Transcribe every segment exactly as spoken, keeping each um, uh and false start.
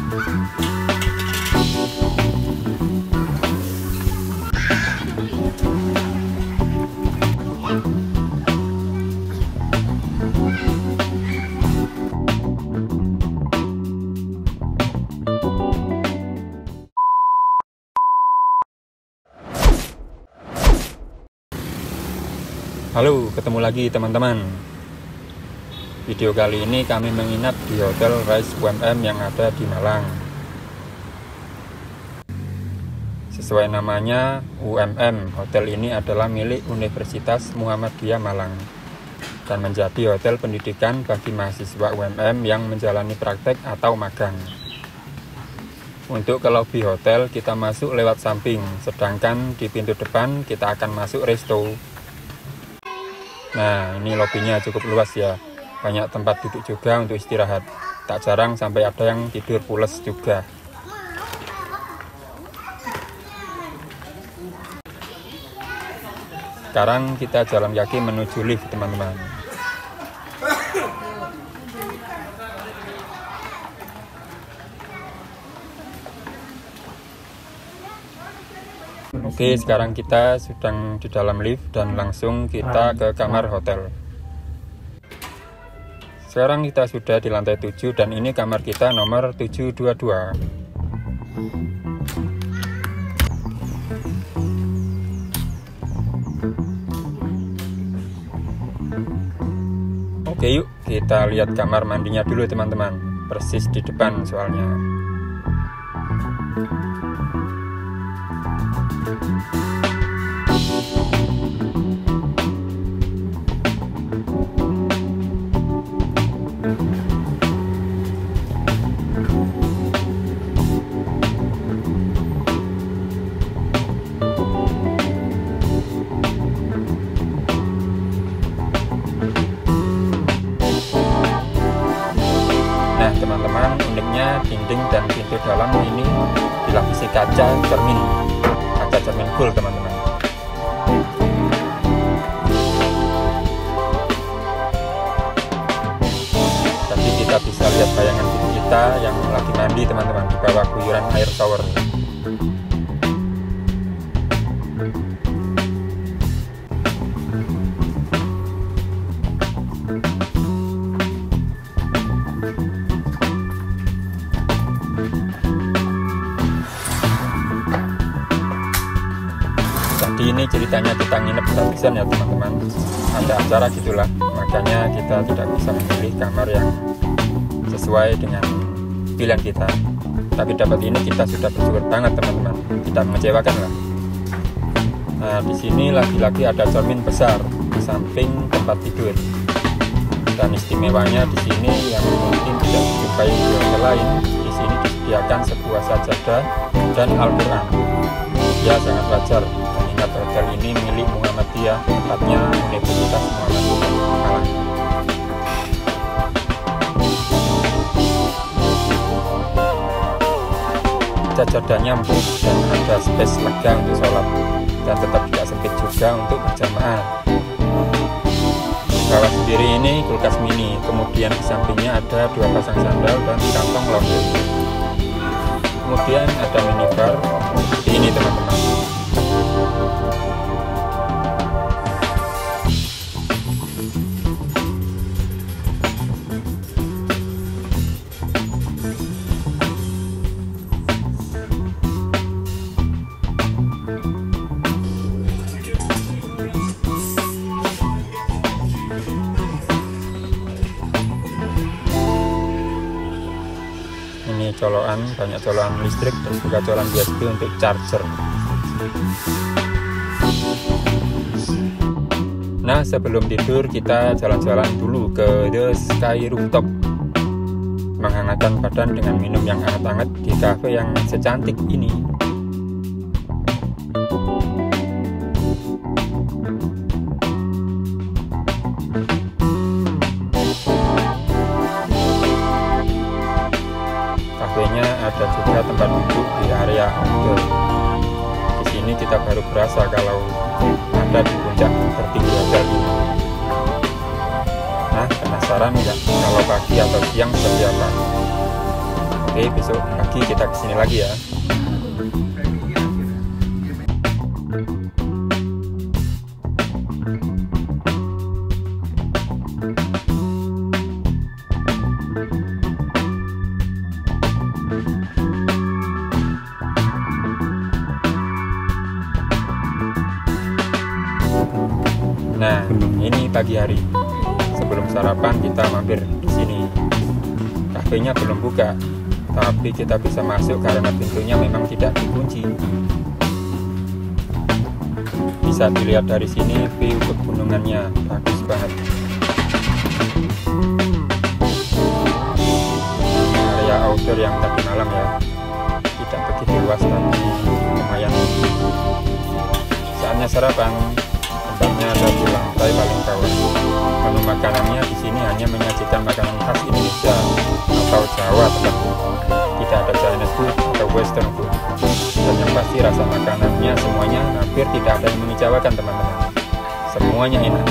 Halo, ketemu lagi teman-teman. Video kali ini kami menginap di Hotel Rise U M M yang ada di Malang. Sesuai namanya U M M, hotel ini adalah milik Universitas Muhammadiyah Malang dan menjadi hotel pendidikan bagi mahasiswa U M M yang menjalani praktek atau magang. Untuk ke lobi hotel kita masuk lewat samping, sedangkan di pintu depan kita akan masuk resto. Nah, ini lobinya cukup luas ya, banyak tempat duduk juga untuk istirahat. Tak jarang sampai ada yang tidur pules juga. Sekarang kita jalan kaki menuju lift, teman-teman. Oke, sekarang kita sedang di dalam lift dan langsung kita ke kamar hotel. Sekarang kita sudah di lantai tujuh dan ini kamar kita nomor tujuh dua dua. Oke, yuk kita lihat kamar mandinya dulu teman-teman. Persis di depan soalnya. Nah teman-teman, uniknya dinding dan pintu dalam ini dilapisi kaca cermin, kaca cermin full teman-teman. Tapi kita bisa lihat bayangan diri kita yang lagi mandi teman-teman di bawah guyuran air shower. Jadi ini ceritanya kita nginep gratisan ya teman-teman, ada acara gitulah, makanya kita tidak bisa memilih kamar yang sesuai dengan pilihan kita. Tapi dapat ini kita sudah bersyukur banget teman-teman, tidak mengecewakan lah. Nah di sini lagi-lagi ada cermin besar di samping tempat tidur. Dan istimewanya di sini yang mungkin tidak dijumpai di hotel lain, di sini disediakan sebuah sajadah dan Al-Quran. Ya sangat wajar. Hotel ini milik Muhammadiyah, tepatnya Universitas Muhammadiyah Malang. Sajadahnya empuk dan ada space lega untuk sholat, dan tetap tidak sempit juga untuk berjamaah. Di bawah sendiri ini kulkas mini, kemudian di sampingnya ada dua pasang sandal dan kantong laundry. Kemudian ada minibar seperti ini teman-teman. Ini colokan, banyak colokan listrik dan juga colokan U S B untuk charger. Nah sebelum tidur kita jalan-jalan dulu ke The Sky Rooftop, menghangatkan badan dengan minum yang hangat-hangat di cafe yang secantik ini. Kafenya ada juga tempat duduk di area outdoor. Di sini kita baru berasa kalau ada di puncak tertinggi hotel ini. Nah, penasaran nggak kalau pagi atau siang seperti apa? Oke, besok pagi kita kesini lagi ya. Nah, ini pagi hari. Sebelum sarapan kita mampir di sini. Kafenya belum buka, tapi kita bisa masuk karena pintunya memang tidak dikunci. Bisa dilihat dari sini view pegunungannya bagus banget. Area outdoor yang tadi malam ya, tidak begitu luas tapi lumayan. Saatnya sarapan. Tempatnya ada di lantai paling bawah. Menu makanannya di sini hanya menyajikan makanan khas Indonesia atau Jawa tepatnya. Tidak ada Chinese food atau Western food. Dan yang pasti rasa makanannya semuanya hampir tidak ada yang mengecewakan teman-teman. Semuanya enak.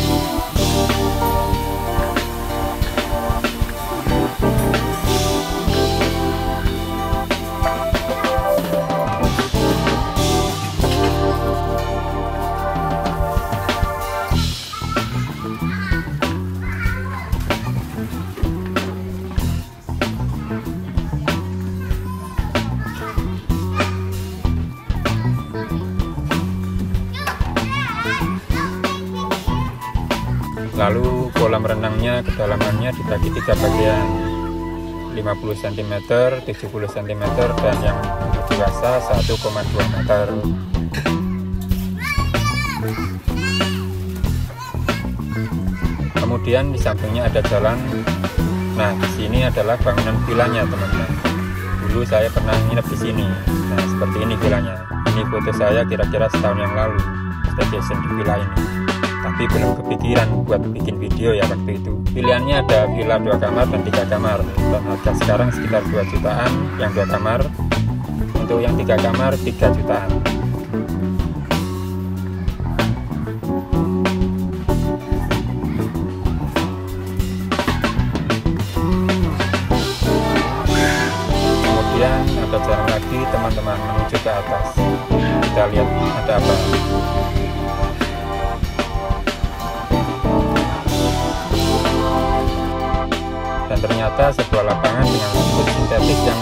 Lalu kolam renangnya kedalamannya dibagi tiga bagian, lima puluh sentimeter, tujuh puluh sentimeter, dan yang dewasa satu koma dua meter. Kemudian di sampingnya ada jalan. Nah, di sini adalah bangunan vilanya teman-teman. Dulu saya pernah nginep di sini. Nah, seperti ini vilanya. Ini foto saya kira-kira setahun yang lalu, staycation di villa ini. Tapi belum kepikiran buat bikin video ya waktu itu. Pilihannya ada villa dua kamar dan tiga kamar, dan harga sekarang sekitar dua jutaan yang dua kamar. Untuk yang tiga kamar tiga jutaan. Kemudian ada jalan lagi teman-teman menuju ke atas. Kita lihat ada apa. Dan ternyata sebuah lapangan dengan rumput sintetis yang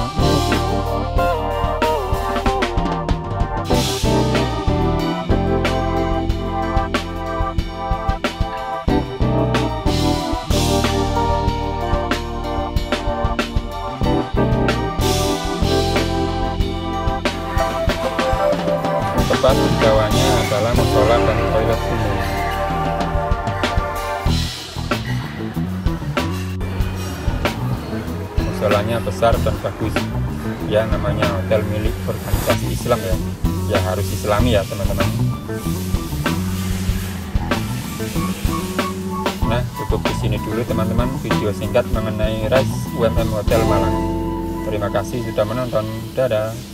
tepat di bawahnya adalah musola dan toilet umum. Musolanya besar dan bagus ya, namanya hotel milik organisasi Islam ya, ya harus Islami ya teman-teman. Nah, cukup di sini dulu teman-teman video singkat mengenai Rise U M M Hotel Malang. Terima kasih sudah menonton, dadah.